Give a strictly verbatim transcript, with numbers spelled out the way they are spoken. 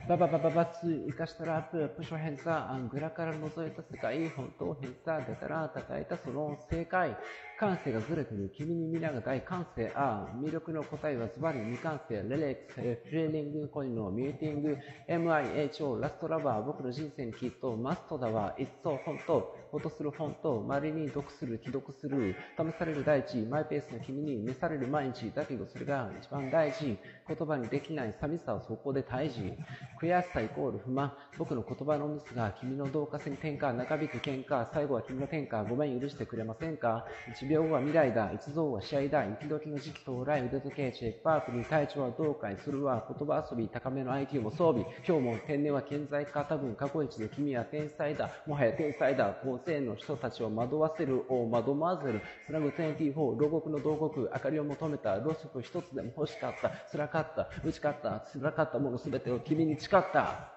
バババババツ生かしたラップ、プショ偏差、アングラから覗いた世界、本当偏差、出たら叩いたその正解。感性がずれてる、君に皆が大感性、ああ、魅力の答えはズバリ未完成、レレックス、フレーリング、コインのミューティング、エムアイエイチオー、ラストラバー、僕の人生にきっとマストだわ、一層本当、音する本当、周りに読する、既読する、試される大地、マイペースな君に召される毎日、だけどそれが一番大事、言葉にできない寂しさはそこで退治。悔しさイコール不満、僕の言葉のミスが君の同化線転換、長引く喧嘩、最後は君の天下、ごめん許してくれませんか。いちびょうは未来だ、一蔵は試合だ、雪解きの時期到来、腕時計チェックパークに体調はどうかいするわ、言葉遊び、高めの アイキュー も装備、今日も天然は健在か、多分過去一で君は天才だ、もはや天才だ、大勢の人たちを惑わせる、を惑わせる、スラグにじゅうよん、牢獄の洞獄、明かりを求めた、ろうそく一つでも欲しかった、辛かった、打ち勝った、辛かったものすべてを君に誓った。